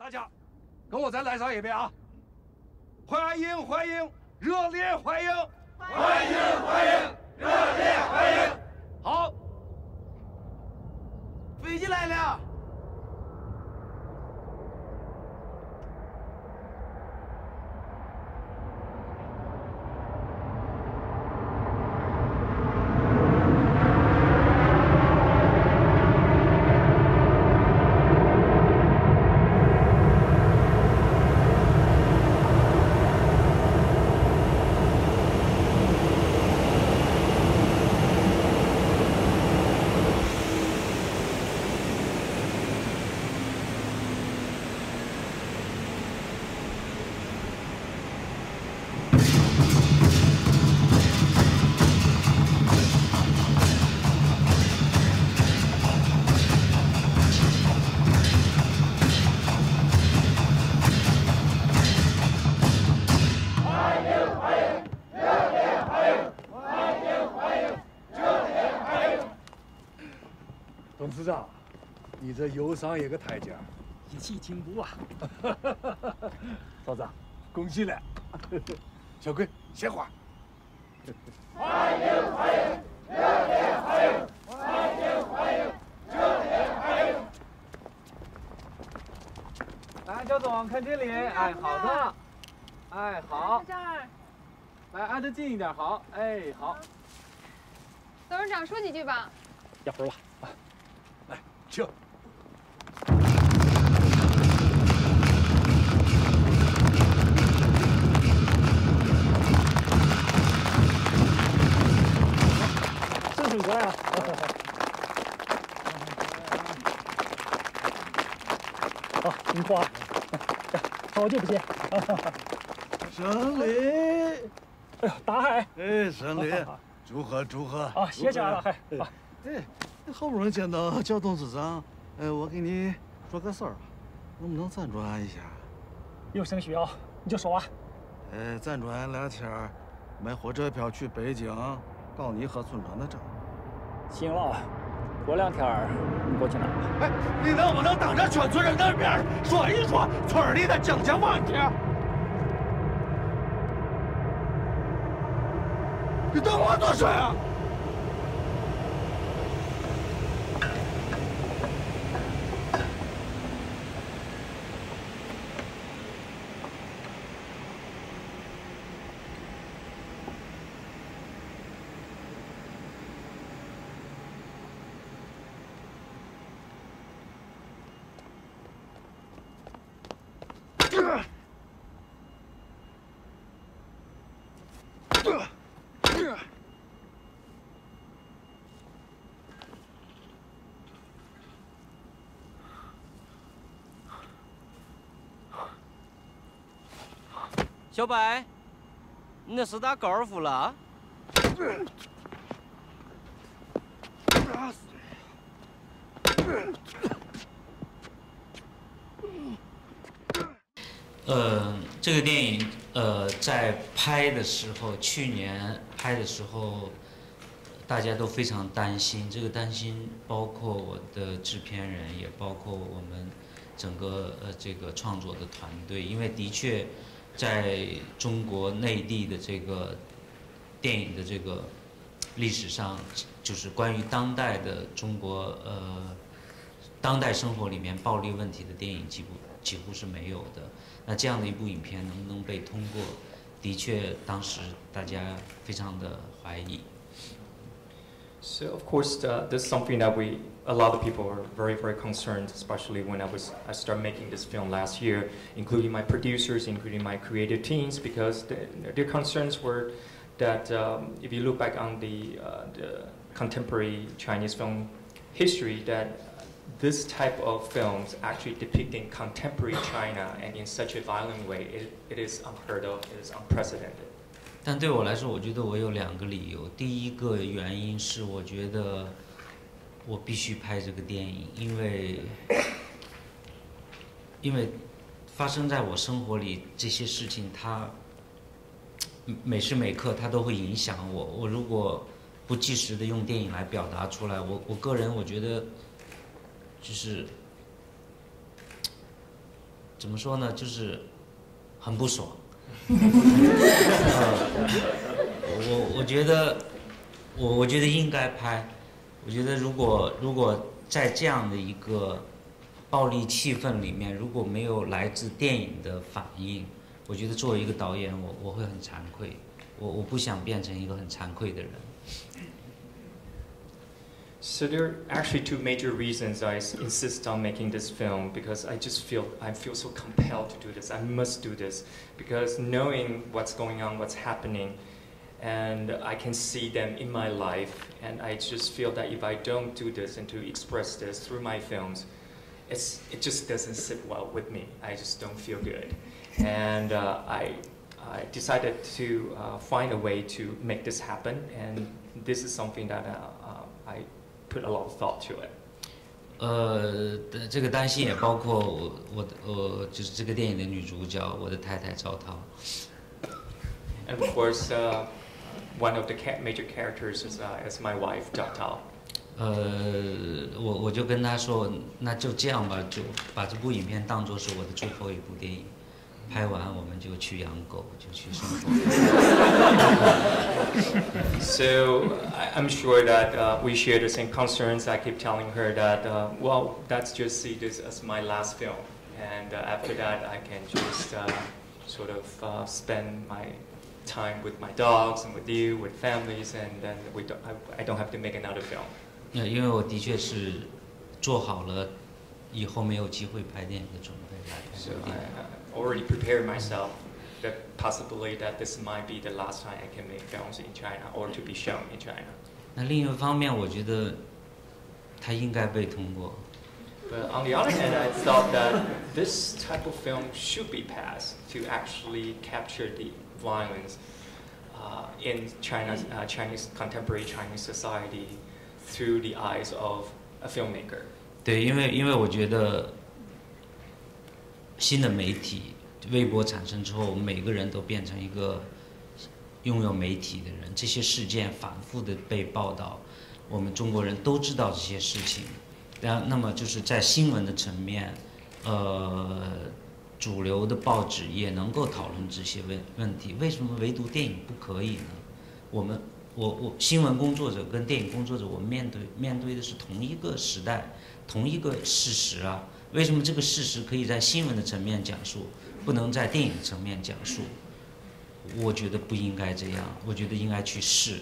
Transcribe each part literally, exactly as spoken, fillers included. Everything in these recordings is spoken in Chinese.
大家跟我再来上一遍啊！欢迎欢迎，热烈欢迎！欢迎欢迎，热烈欢迎！好，飞机来了。 董事长，你这又上一个台阶， 一起进步啊！ 嫂子，恭喜了！小贵，鲜花。 欢迎欢迎，热烈欢迎！欢迎欢迎，热烈欢迎！ 来，焦总，看这里，哎，好的，哎，好。 这儿。 来，挨得近一点，好，哎，好。 董事长说几句吧。 一会儿吧。 来，请。 这挺乖啊！好，您夸，好久不见。 胜利！ 哎呦，大海！ 哎，胜利！祝贺祝贺！ 啊，谢谢了，嗨。 哎。 好不容易见到焦董事长，哎，我给你说个事儿，能不能赞助俺一下？ 有什么需要你就说啊。 哎，赞助俺两天买火车票去北京告你和村长的账。 行了，过两天过去拿。 哎，你能不能当着全村人的面说一说村里的经济问题？你等我多说呀！ 小白，你那是打高尔夫了？ 呃，这个电影呃在拍的时候，去年拍的时候，大家都非常担心。这个担心包括我的制片人，也包括我们整个呃这个创作的团队，因为的确，在中国内地的这个电影的这个历史上，就是关于当代的中国呃当代生活里面暴力问题的电影几乎几乎是没有的。 那这样的一部影片能不能被通过，的确当时大家非常的怀疑。 So of course, uh, this is something that we, a lot of people are very, very concerned, especially when I was, I started making this film last year, including my producers, including my creative teams, because the, their concerns were that um, if you look back on the, uh, the contemporary Chinese film history, that this type of films actually depicting contemporary China and in such a violent way, it, it is unheard of, it is unprecedented. 但对我来说，我觉得我有两个理由。第一个原因是，我觉得我必须拍这个电影，因为因为发生在我生活里这些事情，它每时每刻它都会影响我。我如果不及时的用电影来表达出来，我我个人我觉得就是怎么说呢，就是很不爽。呃、我我觉得，我我觉得应该拍。我觉得如果如果在这样的一个暴力气氛里面，如果没有来自电影的反应，我觉得作为一个导演，我我会很惭愧。我我不想变成一个很惭愧的人。 So there are actually two major reasons I insist on making this film, because I just feel I feel so compelled to do this. I must do this because knowing what's going on, what's happening, and I can see them in my life, and I just feel that if I don't do this and to express this through my films, it's it just doesn't sit well with me. I just don't feel good, and uh, I I decided to uh, find a way to make this happen, and this is something that uh, uh, I put a lot of thought to it. 呃，这个担心也包括我我我就是这个电影的女主角，我的太太赵涛。 And of course, uh, one of the major characters is uh, is my wife, Jia Zhangke. 呃，我我就跟她说，那就这样吧，就把这部影片当作是我的最后一部电影。拍完我们就去养狗，就去生活。 So I'm sure that uh, we share the same concerns. I keep telling her that, uh, well, let's just see this as my last film, and uh, after that I can just uh, sort of uh, spend my time with my dogs and with you, with families, and then we don't, I, I don't have to make another film. 因为我的确是做好了以后没有机会拍电影的准备来拍这个电影。 So I already prepared myself that possibly that this might be the last time I can make films in China or to be shown in China. 那另一方面，我觉得它应该被通过。 But on the other hand, I thought that this type of film should be passed to actually capture the violence uh, in China's uh, Chinese contemporary Chinese society through the eyes of a filmmaker. 对，因为因为我觉得新的媒体微博产生之后，每个人都变成一个拥有媒体的人，这些事件反复的被报道，我们中国人都知道这些事情。然那么就是在新闻的层面，呃，主流的报纸也能够讨论这些问问题，为什么唯独电影不可以呢？我们我我新闻工作者跟电影工作者，我们面对面对的是同一个时代，同一个事实啊。为什么这个事实可以在新闻的层面讲述，不能在电影层面讲述？我觉得不应该这样，我觉得应该去试。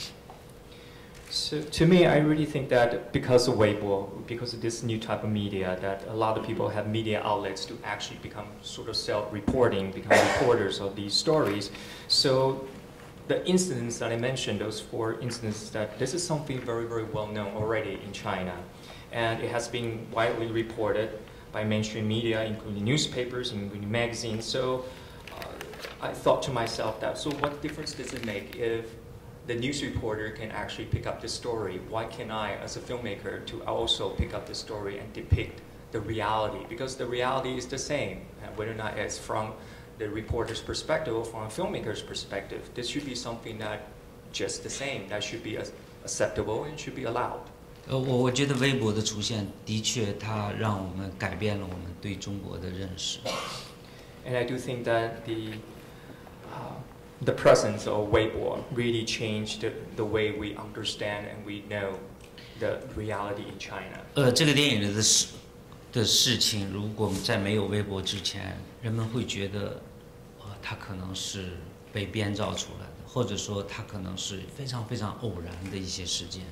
So to me, I really think that because of Weibo, because of this new type of media, that a lot of people have media outlets to actually become sort of self-reporting, become reporters of these stories. So the incidents that I mentioned, those four incidents, that this is something very, very well known already in China. And it has been widely reported by mainstream media, including newspapers, including magazines. So uh, I thought to myself that, so what difference does it make if the news reporter can actually pick up the story? Why can't I, as a filmmaker, to also pick up the story and depict the reality? Because the reality is the same, whether or not it's from the reporter's perspective or from a filmmaker's perspective. This should be something that just the same, that should be acceptable and should be allowed. 呃，我我觉得微博的出现的确，它让我们改变了我们对中国的认识。 And I do think that the uh, the presence of Weibo really changed the, the way we understand and we know the reality in China. 呃，这个电影里的事的事情，如果在没有微博之前，人们会觉得，呃，它可能是被编造出来的，或者说它可能是非常非常偶然的一些事件。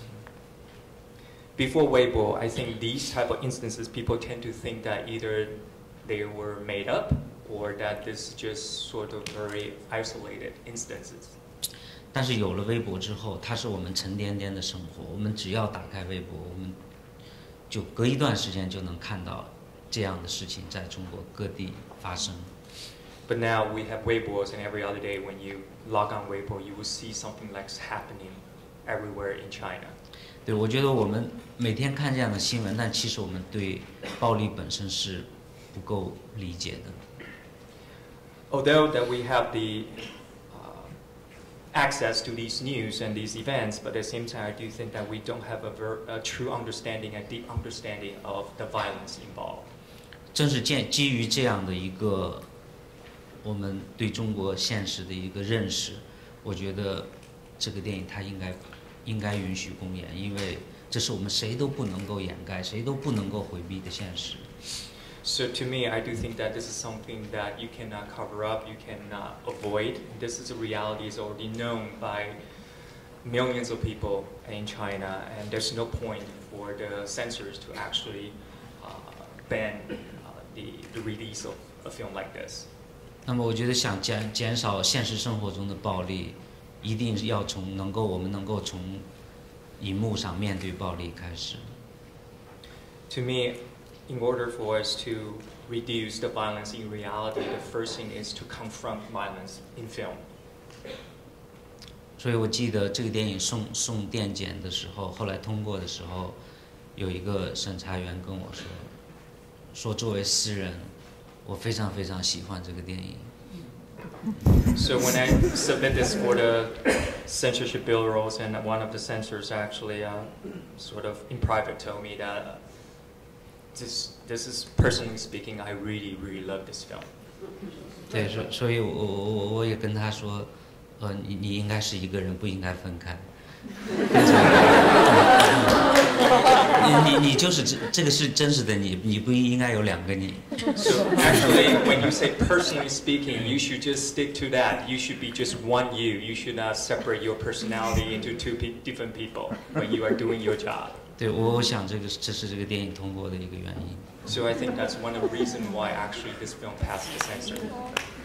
Before Weibo, I think these type of instances, people tend to think that either they were made up or that this is just sort of very isolated instances. 但是有了微博之后，它是我们沉甸甸的生活。我们只要打开微博，我们就隔一段时间就能看到这样的事情在中国各地发生。 But now we have Weibos, and every other day when you log on Weibo, you will see something like happening everywhere in China. 对，我觉得我们每天看这样的新闻，但其实我们对暴力本身是不够理解的。 Although that we have the uh, access to these news and these events, but at the same time, I do think that we don't have a, ver a true understanding, a deep understanding of the violence involved. 正是建基于这样的一个我们对中国现实的一个认识，我觉得这个电影它应该应该允许公演，因为这是我们谁都不能够掩盖、谁都不能够回避的现实。 So to me, I do think that this is something that you cannot cover up, you cannot avoid. This is a reality is already known by millions of people in China, and there's no point for the censors to actually uh, ban uh, the, the release of a film like this. 那么我觉得想减减少现实生活中的暴力，一定是要从能够我们能够从荧幕上面对暴力开始。 To me, in order for us to reduce the violence in reality, the first thing is to confront violence in film. 所以我记得这个电影送送电检的时候，后来通过的时候，有一个审查员跟我说，说作为诗人，我非常非常喜欢这个电影。 So when I submit this for the censorship bureaus, and one of the censors actually uh, sort of in private told me that uh, this this is personally speaking, I really really love this film. 对，所所以我我我也跟他说，呃，你你应该是一个人，不应该分开。你你你就是这这个是真实的你，你不应该有两个你。 So actually, when you say personally speaking, you should just stick to that. You should be just one you. You should not separate your personality into two pe different people when you are doing your job. 对，我我想这个这是这个电影通过的一个原因。 So I think that's one of the reasons why actually this film passed the censor.